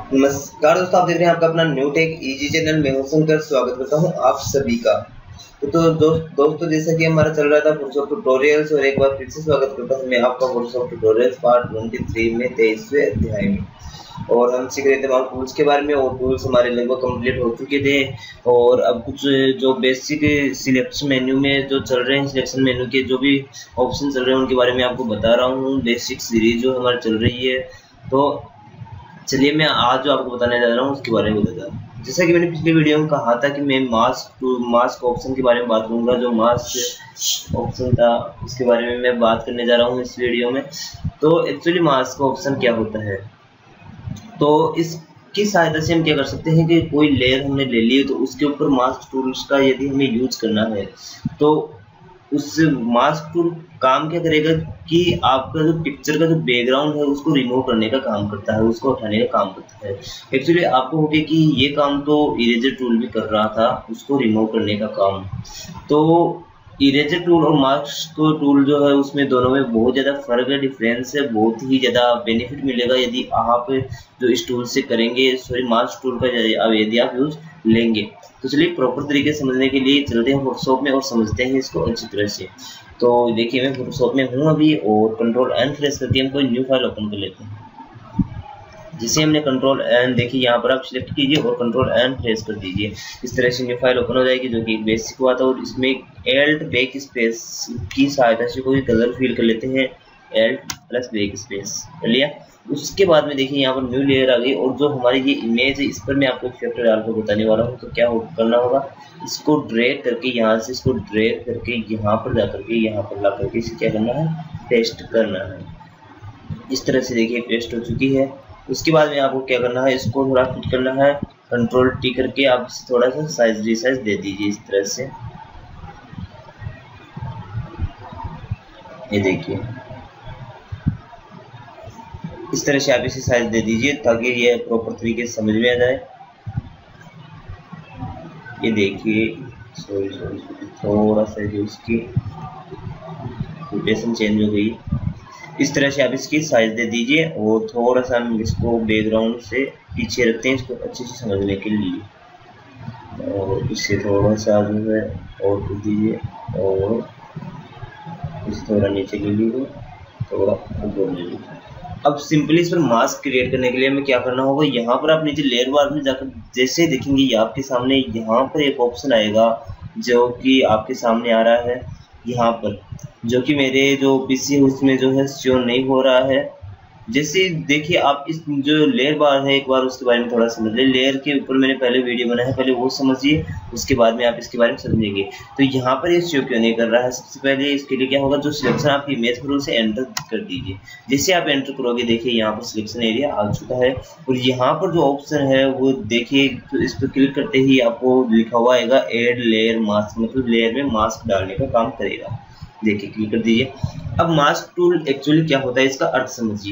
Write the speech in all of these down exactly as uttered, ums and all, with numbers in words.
नमस्कार दोस्तों, आप देख रहे हैं आपका अपना न्यू टेक इजी चैनल में। शंकर स्वागत करता हूं आप सभी का। तो, तो दोस्त दोस्तों जैसा कि हमारा चल रहा था फोटोशॉप ट्यूटोरियल्स, और एक बार फिर से स्वागत करता हूं मैं आपका फोटोशॉप ट्यूटोरियल्स पार्ट तेईस में तेईसवें अध्याय में। और हम सीख रहे थे वहाँ टूल्स के बारे में, और टूल्स हमारे लगभग कंप्लीट हो चुके थे। और अब कुछ जो बेसिक सिलेक्शन मेन्यू में जो चल रहे हैं, सिलेक्शन मेन्यू के जो भी ऑप्शन चल रहे हैं उनके बारे में आपको बता रहा हूँ। बेसिक सीरीज जो हमारी चल रही है, तो चलिए मैं आज जो आपको बताने जा रहा हूँ उसके बारे में बता रहा हूँ। जैसा कि मैंने पिछली वीडियो में कहा था कि मैं मास्क टू मास्क ऑप्शन के बारे में बात करूंगा। जो मास्क ऑप्शन था उसके बारे में मैं बात करने जा रहा हूँ इस वीडियो में। तो एक्चुअली मास्क ऑप्शन क्या होता है, तो इसकी सहायता से हम क्या कर सकते हैं कि कोई लेयर हमने ले ली तो उसके ऊपर मास्क टूल्स का यदि हमें यूज करना है, तो उस मास्क टूल काम क्या करेगा कि आपका जो पिक्चर का जो बैकग्राउंड है उसको रिमूव करने का काम करता है, उसको हटाने का काम करता है। एक्चुअली आपको हो गया कि ये काम तो इरेजर टूल भी कर रहा था, उसको रिमूव करने का काम। तो इरेजर टूल और मास्क टूल जो है उसमें दोनों में बहुत ज़्यादा फर्क है, डिफरेंस है। बहुत ही ज़्यादा बेनिफिट मिलेगा यदि आप जो इस टूल से करेंगे, सॉरी मास्क टूल का यदि आप यूज लेंगे। तो चलिए प्रॉपर तरीके से समझने के लिए चलते हैं फोटोशॉप में और समझते हैं इसको अच्छी तरह से। तो देखिए मैं फोटोशॉप में हूँ अभी, और कंट्रोल एन प्रेस करके हम कोई न्यू फाइल ओपन कर लेते हैं। जिसे हमने कंट्रोल एन, देखिए यहाँ पर आप सिलेक्ट कीजिए और कंट्रोल एन प्रेस कर दीजिए। इस तरह से न्यू फाइल ओपन हो जाएगी, जो कि एक बेसिक हुआ था। और इसमें एल्ट बैक स्पेस की सहायता से कोई कलर फिल कर लेते हैं, एल्ट प्लस बैक स्पेस कर लिया। उसके बाद में देखिए यहाँ पर न्यू लेयर आ गई, और जो हमारी ये इमेज है इस पर मैं आपको इफेक्ट डाल कर बताने वाला हूँ। तो क्या हो, करना होगा, इसको ड्रैग करके यहाँ से इसको ड्रैग करके यहाँ पर जा करके यहाँ पर ला करके इसे क्या करना है, पेस्ट करना है। इस तरह से देखिए पेस्ट हो चुकी है। उसके बाद में आपको क्या करना है, इसको थोड़ा फिट करना है। कंट्रोल टी करके आप इसे थोड़ा सा साइज रिसाइज दे दीजिए इस तरह से। ये देखिए इस तरह से आप इसे साइज दे दीजिए ताकि ये प्रॉपर तरीके से समझ में आ जाए। ये देखिए सॉरी सॉरी थोड़ा सा जो इसकी रोटेशन चेंज हो गई। इस तरह से आप इसकी साइज दे दीजिए, और थोड़ा सा हम इसको बैकग्राउंड से पीछे रखते हैं इसको अच्छे से समझने के लिए। और इससे थोड़ा सा जो है और कर दीजिए, और इसे थोड़ा नीचे ले लीजिए, थोड़ा ऊपर ले लीजिए। अब सिंपली इस पर मास्क क्रिएट करने के लिए हमें क्या करना होगा, यहाँ पर आप नीचे लेयर बार में जाकर जैसे देखेंगे ये आपके सामने यहाँ पर एक ऑप्शन आएगा जो कि आपके सामने आ रहा है यहाँ पर, जो कि मेरे जो पीसी है उसमें जो है शो नहीं हो रहा है। जैसे देखिए आप इस जो लेयर बार है, एक बार उसके बारे में थोड़ा समझ ले। लेयर के ऊपर मैंने पहले वीडियो बनाया है, पहले वो समझिए, उसके बाद में आप इसके बारे में समझेंगे। तो यहाँ पर ये शो क्यों नहीं कर रहा है, सबसे पहले इसके लिए क्या होगा, जो सिलेक्शन आपकी इमेज पर उसे एंटर कर दीजिए। जैसे आप एंटर करोगे देखिए यहाँ पर सिलेक्शन एरिया आ चुका है, और यहाँ पर जो ऑप्शन है वो देखिए, तो इस पर क्लिक करते ही आपको लिखा हुआ आएगा एड लेयर मास्क, मतलब लेयर में मास्क डालने का काम करेगा। देखिए क्लिक कर दीजिए। अब मास्क टूल एक्चुअली क्या होता है, इसका अर्थ समझिए।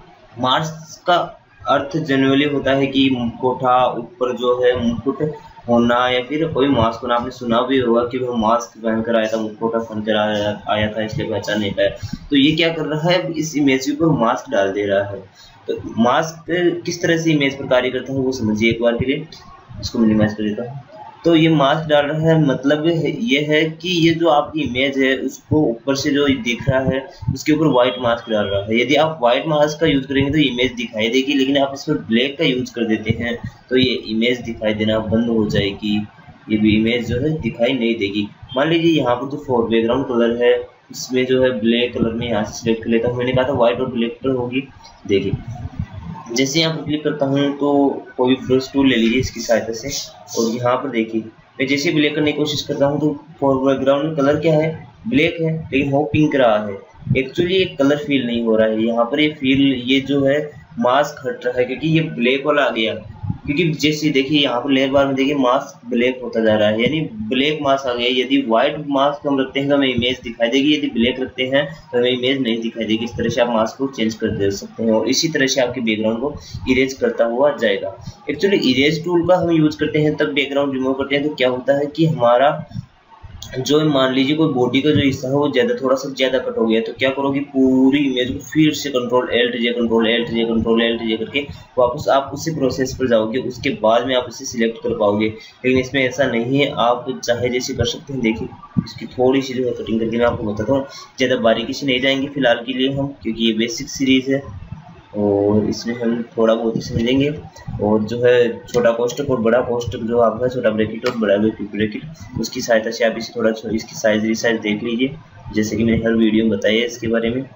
मास्क का अर्थ जनरली होता है कि मुखौटा ऊपर जो है मुकुट होना, या फिर कोई मास्क होना। आपने सुना भी होगा कि वह मास्क पहनकर आया था, मुखौटा पहनकर आया, आया था, इसलिए पहचान नहीं पाया। तो ये क्या कर रहा है, इस इमेज के ऊपर मास्क डाल दे रहा है। तो मास्क किस तरह से इमेज पर कार्य करता है वो समझिए एक बार के लिए। इसको मिनिमाइज कर देता हूँ। तो ये मास्क डाल रहा है, मतलब ये है कि ये जो आपकी इमेज है उसको ऊपर से जो दिख रहा है उसके ऊपर व्हाइट मास्क डाल रहा है। यदि आप व्हाइट मास्क का यूज करेंगे तो इमेज दिखाई देगी, लेकिन आप इस पर ब्लैक का यूज कर देते हैं तो ये इमेज दिखाई देना बंद हो जाएगी, ये भी इमेज जो है दिखाई नहीं देगी। मान लीजिए यहाँ पर जो फोर बैकग्राउंड कलर है इसमें जो है ब्लैक कलर में यहाँ से सिलेक्ट कर लेता हूँ। मैंने कहा था व्हाइट और ब्लैक कलर होगी। देखिए जैसे यहाँ पर क्लिक करता हूँ तो कोई ब्रश टूल ले लीजिए इसकी सहायता से, और यहाँ पर देखिए मैं जैसे ब्लैक करने की कोशिश करता हूँ तो फॉर बैकग्राउंड कलर क्या है, ब्लैक है, लेकिन वो पिंक रहा है। एक्चुअली ये कलर फील नहीं हो रहा है, यहाँ पर ये फील ये जो है मास्क हट रहा है क्योंकि ये ब्लैक वाला आ गया। क्योंकि जैसे देखिए यहाँ पर लेयर बार में देखिए मास्क ब्लैक होता जा रहा है, यानी ब्लैक मास्क आ गया। यदि व्हाइट मास्क हम रखते हैं तो हमें इमेज दिखाई देगी, यदि ब्लैक रखते हैं तो हमें इमेज नहीं दिखाई देगी। इस तरह से आप मास्क को चेंज कर दे सकते हैं, और इसी तरह से आपके बैकग्राउंड को इरेज करता हुआ जाएगा। एक्चुअली इरेज टूल का हम यूज करते हैं तब बैकग्राउंड रिमूव करते हैं तो क्या होता है कि हमारा जो मान लीजिए कोई बॉडी का जो हिस्सा है वो ज्यादा थोड़ा सा ज्यादा कट हो गया, तो क्या करोगे, पूरी इमेज को फिर से control alt J control alt J control alt J करके वापस आप उसी प्रोसेस पर जाओगे, उसके बाद में आप इसे सिलेक्ट कर पाओगे। लेकिन इसमें ऐसा नहीं है, आप चाहे जैसे कर सकते हैं। देखिए इसकी थोड़ी सी जो है कटिंग करके मैं आपको बताता हूँ, ज़्यादा बारीकी से नहीं जाएंगे फिलहाल के लिए हम, क्योंकि ये बेसिक सीरीज़ है और इसमें हम थोड़ा बहुत ही समझेंगे। और जो है छोटा कोष्टक और बड़ा कोष्टक जो आपका छोटा ब्रैकेट और बड़ा ब्रैकेट, उसकी सहायता से आप इसे थोड़ा इसकी साइज रिसाइज देख लीजिए, जैसे कि मैंने हर वीडियो में बताया है इसके बारे में।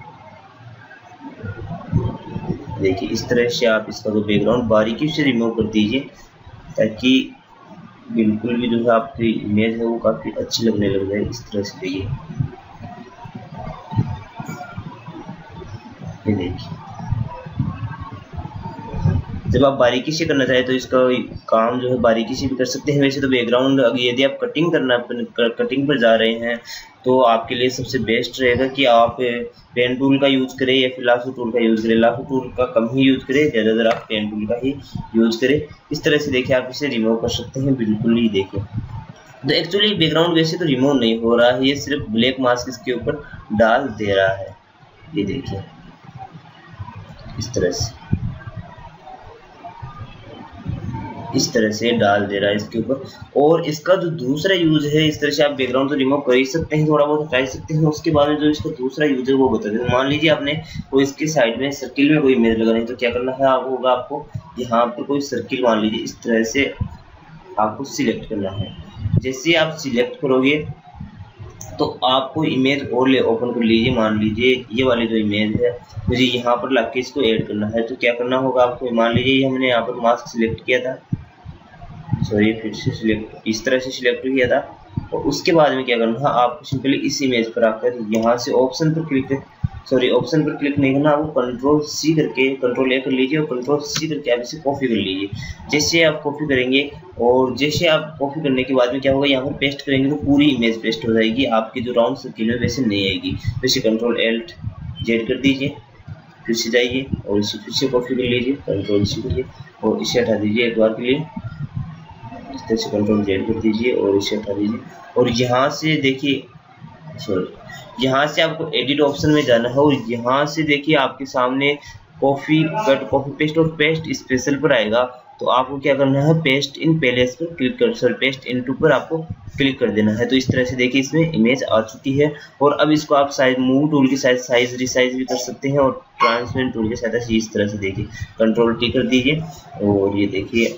देखिए इस तरह से आप इसका जो बैकग्राउंड बारीकी से रिमूव कर दीजिए, ताकि बिल्कुल भी जो है आपकी इमेज है वो काफ़ी अच्छी लगने लग जाए। इस तरह से देखिए, ये देखिए जब आप बारीकी से करना चाहें तो इसका काम जो है बारीकी से भी कर सकते हैं। वैसे तो बैकग्राउंड यदि आप कटिंग करना कटिंग पर जा रहे हैं तो आपके लिए सबसे बेस्ट रहेगा कि आप पेन टूल का यूज़ करें या फिर लासो टूल का यूज़ करें। लासो टूल का कम ही यूज़ करें, ज़्यादातर आप पेन टूल का ही यूज़ करें। इस तरह से देखिए आप इसे रिमूव कर सकते हैं, बिल्कुल ही देखिए। तो एक्चुअली बैकग्राउंड वैसे तो रिमूव नहीं हो रहा है, ये सिर्फ ब्लैक मास्क इसके ऊपर डाल दे रहा है। ये देखिए इस तरह से इस तरह से डाल दे रहा है इसके ऊपर। और इसका जो दूसरा यूज है, इस तरह से आप बैकग्राउंड तो रिमूव कर ही सकते हैं, थोड़ा बहुत हटा ही सकते हैं। उसके बाद में जो इसका दूसरा यूज है वो बता दें। मान लीजिए आपने कोई इसके साइड में सर्किल में कोई इमेज लगानी, तो क्या करना है आप होगा आपको यहाँ पर कोई सर्किल मान लीजिए इस तरह से आपको सिलेक्ट करना है। जैसे आप सिलेक्ट करोगे तो आपको इमेज और ले ओपन कर लीजिए। मान लीजिए ये वाली जो इमेज है मुझे यहाँ पर लाके इसको ऐड करना है, तो क्या करना होगा आपको, मान लीजिए हमने यहाँ पर मास्क सिलेक्ट किया था, सॉरी फिर से सिलेक्ट इस तरह से सिलेक्ट किया था। और उसके बाद में क्या करना है आपको, सिंपली इस इमेज पर आकर यहाँ से ऑप्शन पर क्लिक सॉरी ऑप्शन पर क्लिक नहीं करना, आपको कंट्रोल सी करके कंट्रोल ए कर लीजिए और कंट्रोल सी करके आप इसे कॉपी कर लीजिए। जैसे आप कॉपी करेंगे और जैसे आप कॉपी करने के बाद में क्या होगा, यहाँ पर पेस्ट करेंगे तो पूरी इमेज पेस्ट हो जाएगी, आपकी जो राउंड सर्किल है वैसे नहीं आएगी। वैसे कंट्रोल एल्ट जेड कर दीजिए, फिर से जाइए और इसे फिर से कॉपी कर लीजिए, कंट्रोल सी करिए और इसे हटा दीजिए एक बार के लिए। इस तरह से कंट्रोल जेड कर दीजिए और इसे हटा दीजिए। और यहाँ से देखिए सॉरी यहाँ से आपको एडिट ऑप्शन में जाना है और यहाँ से देखिए आपके सामने कॉपी कट कॉपी पेस्ट और पेस्ट स्पेशल पर आएगा। तो आपको क्या करना है, पेस्ट इन पैलेस पर क्लिक कर सॉरी पेस्ट इन टू पर आपको क्लिक कर देना है। तो इस तरह से देखिए इसमें इमेज आ चुकी है। और अब इसको आप साइज मूव टूल की साइज साइज रिसाइज भी कर सकते हैं और ट्रांसपेरेंट टूल के साथ इस तरह से देखिए कंट्रोल टी कर दीजिए और ये देखिए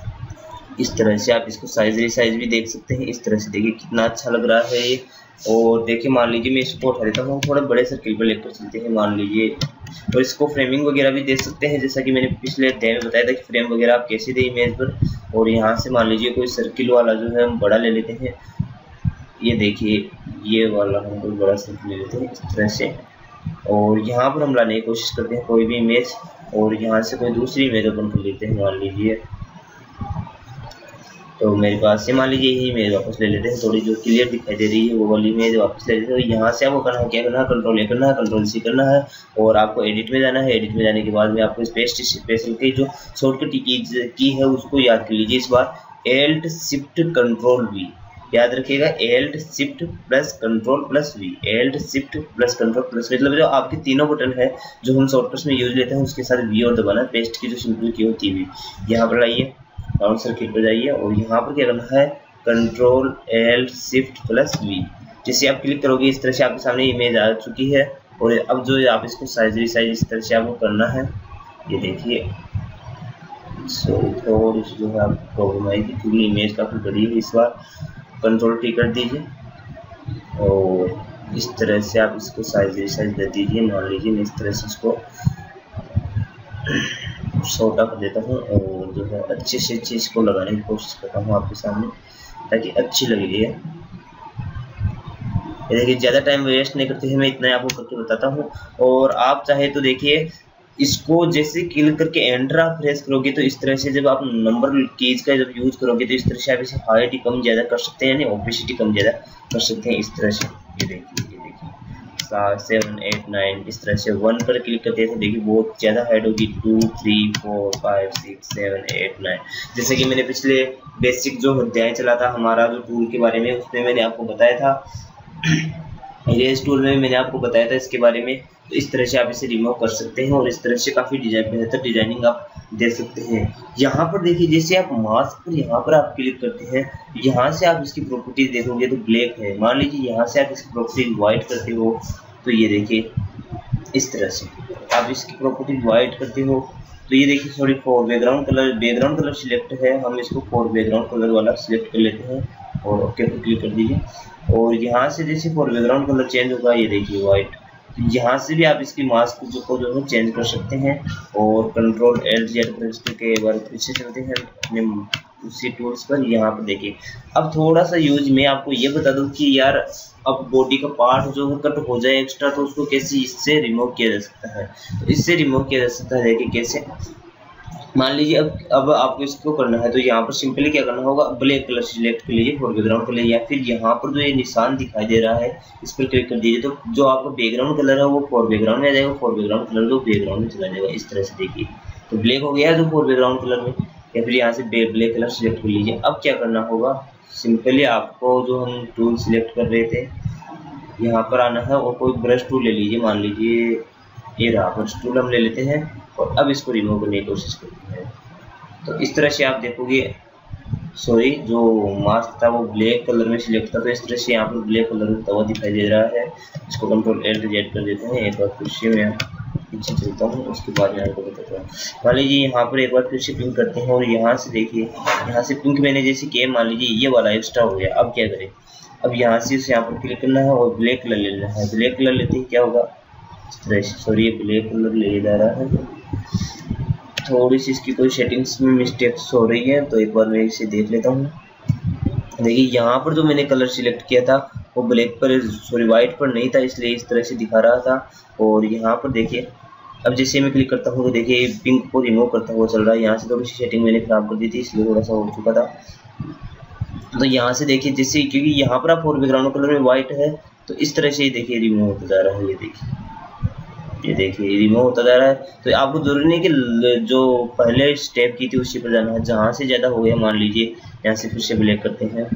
इस तरह से आप इसको साइज रिसाइज भी देख सकते हैं। इस तरह से देखिए कितना अच्छा लग रहा है ये। और देखिए मान लीजिए मैं इसको उठा लेता हूँ, थोड़ा बड़े सर्किल पर लेकर चलते हैं मान लीजिए। और इसको फ्रेमिंग वगैरह भी दे सकते हैं, जैसा कि मैंने पिछले अध्याय में बताया था कि फ्रेम वगैरह आप कैसे दें इमेज पर। और यहाँ से मान लीजिए कोई सर्किल वाला जो है हम बड़ा ले लेते हैं, ये देखिए ये वाला हम कोई बड़ा सर्किल ले लेते हैं इस तरह से। और यहाँ पर हम लाने की कोशिश करते हैं कोई भी इमेज और यहाँ से कोई दूसरी इमेज ओपन कर लेते हैं। मान लीजिए तो मेरे पास ये मान लीजिए यही इमेज वापस ले लेते हैं, थोड़ी जो क्लियर दिखाई दे रही है वो वाली इमेज वापस ले लेते हैं। तो यहाँ से आपको करना है क्या करना है, कंट्रोल ए करना है, कंट्रोल सी करना है और आपको एडिट में जाना है। एडिट में जाने के बाद में आपको पेस्ट स्पेशल की जो शॉर्टकट की की है उसको याद कर लीजिए। इस बार एल्ट शिफ्ट कंट्रोल वी याद रखिएगा, alt shift plus control plus V, alt shift plus control plus V, मतलब जो आपके तीनों बटन है जो हम शॉर्टकट्स में यूज लेते हैं उसके साथ वी और दबाना। पेस्ट की जो सिंपल की होती है यहाँ पर लाइए, राउंड सर्किल पर जाइए और यहाँ पर क्या करना है, control alt shift plus V. जैसे आप क्लिक करोगे इस तरह से आपके सामने इमेज आ चुकी है। और अब जो आप इसको साइज रिसाइज इस तरह से आपको करना है, ये देखिए सॉरी थोड़ी सी जो है आपको प्रॉब्लम आएगी क्योंकि इमेज काफ़ी बड़ी है। इस बार कंट्रोल टी कर दीजिए और इस तरह से आप इसको साइज रिसाइज दे दीजिए। मान लीजिए मैं इस तरह से इसको छोटा कर देता हूँ और जो है अच्छे से अच्छे इसको लगाने की कोशिश करता हूँ आपके सामने ताकि अच्छी लगे। ये देखिए ज़्यादा टाइम वेस्ट नहीं करते हैं, मैं इतना आपको करके बताता हूँ। और आप चाहे तो देखिए इसको जैसे क्लिक करके एंटर आप प्रेस करोगे तो इस तरह से जब आप नंबर कीज का जब यूज करोगे तो इस तरह से आप इसे हाइट कम ज़्यादा कर सकते हैं, यानी ओपेसिटी कम ज़्यादा कर सकते हैं इस तरह से। ये देखिए ये देखिए सेवन एट नाइन, इस तरह से वन पर क्लिक करते हैं तो देखिए बहुत ज़्यादा हाइट होगी, two three four five six seven eight nine. जैसे कि मैंने पिछले बेसिक जो अध्याय चला था हमारा जो टूल के बारे में, उसमें मैंने आपको बताया था, इरेज टूल में मैंने आपको बताया था इसके बारे में। तो इस तरह से आप इसे रिमूव कर सकते हैं और इस तरह से काफ़ी डिजाइन बेहतर डिजाइनिंग आप दे सकते हैं। यहाँ पर देखिए जैसे आप मास्क पर यहाँ पर आप क्लिक करते हैं, यहाँ से आप इसकी प्रॉपर्टीज देखोगे तो ब्लैक है। मान लीजिए यहाँ से आप इसकी प्रॉपर्टीज वाइट करते हो तो ये देखिए इस तरह से आप इसकी प्रॉपर्टीज वाइट करते हो तो ये देखिए sorry for background colour, background colour select है, हम इसको फॉर बैकग्राउंड कलर वाला सिलेक्ट कर लेते हैं और ओके पर क्लिक कर दीजिए। और यहाँ से जैसे फॉर बैकग्राउंड कलर चेंज होगा, ये देखिए वाइट, यहाँ से भी आप इसकी मास्क को जो है चेंज कर सकते हैं। और कंट्रोल एल जेड पर इसके बार फिर से चलते हैं अपने उसी टूल्स पर। यहाँ पर देखिए अब थोड़ा सा यूज मैं आपको ये बता दूं कि यार अब बॉडी का पार्ट जो है कट हो जाए एक्स्ट्रा तो उसको कैसे इससे रिमूव किया जा सकता है। तो इससे रिमूव किया जा सकता है, देखिए कैसे। मान लीजिए अब अब आपको इसको करना है तो यहाँ पर सिंपली क्या करना होगा, ब्लैक कलर सिलेक्ट कर लीजिए फॉर बैकग्राउंड कलर, या फिर यहाँ पर जो ये निशान दिखाई दे रहा है इस पर क्लिक कर दीजिए तो जो आपका बैकग्राउंड कलर है वो फॉर बैकग्राउंड में आ जाएगा, फॉर बैकग्राउंड कलर जो बैकग्राउंड में चला जाएगा। इस तरह से देखिए तो ब्लैक हो गया जो फॉर बैकग्राउंड कलर में, या फिर यहाँ से ब्लैक कलर सिलेक्ट कर लीजिए। अब क्या करना होगा, सिंपली आपको जो हम टूल सिलेक्ट कर रहे थे यहाँ पर आना है और कोई ब्रश टूल ले लीजिए, मान लीजिए ये रहा ब्रश टूल हम ले लेते हैं और अब इसको रिमूव करने की कोशिश करते हैं। तो इस तरह से आप देखोगे, सॉरी जो मास्क था वो ब्लैक कलर में सिलेक्ट था तो इस तरह से यहाँ पर ब्लैक कलर होता हुआ दिखाई दे रहा है। इसको कंट्रोल एल जेड कर देते हैं, एक बार फिर से मैं पीछे चलता हूँ उसके बाद मैं आपको बताता हूँ। मान लीजिए यहाँ पर एक बार फिर से पिंक करते हैं और यहाँ से देखिए यहाँ से पिंक मैंने जैसे किया, मान लीजिए ये वाला एक्स्ट्रा हो गया। अब क्या करें, अब यहाँ से उसे यहाँ पर क्लिक करना है और ब्लैक कलर लेना है। ब्लैक कलर लेते ही क्या होगा, इस तरह से, सॉरी ब्लैक कलर ले जा रहा है, थोड़ी सी इसकी कोई सेटिंग्स में मिस्टेक्स हो रही है तो एक बार मैं इसे देख लेता हूँ। देखिए यहाँ पर जो मैंने कलर सिलेक्ट किया था वो ब्लैक पर सॉरी वाइट पर नहीं था, इसलिए इस तरह से दिखा रहा था। और यहाँ पर देखिए अब जैसे मैं क्लिक करता हूँ तो देखिए पिंक को रिमूव करता हुआ चल रहा है। यहाँ से थोड़ी सी सेटिंग मैंने खराब कर दी थी इसलिए थोड़ा सा हो चुका था। तो यहाँ से देखिए जैसे क्योंकि यहाँ पर आप फॉर बैकग्राउंड कलर में वाइट है तो इस तरह से देखिए रिमूव होता जा रहा है। ये देखिए ये देखिए रिमूव होता जा रहा है। तो आपको जरूरी नहीं कि जो पहले स्टेप की थी उसी पर जाना है, जहाँ से ज़्यादा हो गया मान लीजिए यहाँ से फिर से ब्लैक करते हैं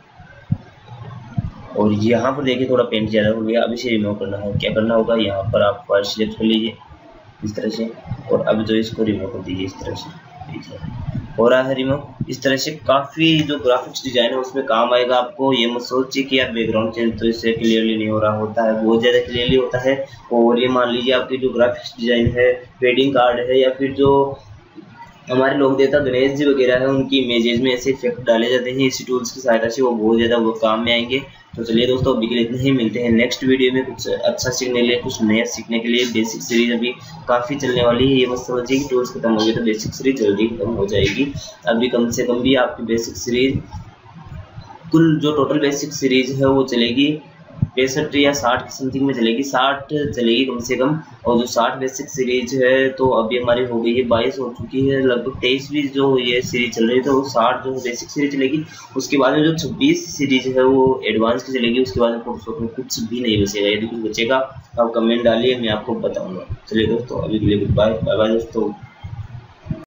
और यहाँ पर देखिए थोड़ा पेंट ज़्यादा हो गया। अब इसे रिमूव करना है, क्या करना होगा, यहाँ पर आप फाइल सिलेक्ट कर लीजिए इस तरह से और अब जो इसको रिमूव कर दीजिए इस तरह से, ठीक है हो रहा है रिमूव। इस तरह से काफ़ी जो ग्राफिक्स डिजाइन है उसमें काम आएगा आपको। ये मत सोचिए कि यार बैकग्राउंड चेंज तो इससे क्लियरली नहीं हो रहा, होता है बहुत ज़्यादा क्लियरली होता है। और ये मान लीजिए आपकी जो ग्राफिक्स डिजाइन है, वेडिंग कार्ड है, या फिर जो हमारे लोक देवता गणेश जी वगैरह है उनकी इमेजेस में ऐसे इफेक्ट डाले जाते हैं इसी टूल्स की सहायता से, वो बहुत ज़्यादा वो काम में आएंगे। तो चलिए दोस्तों अभी के लिए इतना ही, मिलते हैं नेक्स्ट वीडियो में कुछ अच्छा सीखने के लिए, कुछ नया सीखने के लिए। बेसिक सीरीज अभी काफ़ी चलने वाली है, ये मत समझिए कि टूल्स खत्म हो गए तो बेसिक सीरीज जल्दी खत्म हो जाएगी। अभी कम से कम भी आपकी बेसिक सीरीज, कुल जो टोटल बेसिक सीरीज है वो चलेगी पैंसठ या साठ की समथिंग में चलेगी, साठ चलेगी कम से कम। और जो साठ बेसिक सीरीज है तो अभी हमारी हो गई है बाईस हो चुकी है, लगभग तेईसवीं जो ये सीरीज चल रही है। तो साठ जो बेसिक सीरीज चलेगी, उसके बाद में जो छब्बीस सीरीज है वो एडवांस की चलेगी। उसके बाद में फोटोशॉप में कुछ भी नहीं बचेगा, यदि कुछ बचेगा आप कमेंट डालिए, मैं आपको बताऊंगा। चलिए दोस्तों अभी के लिए गुड बाय, बाय बाय दोस्तों।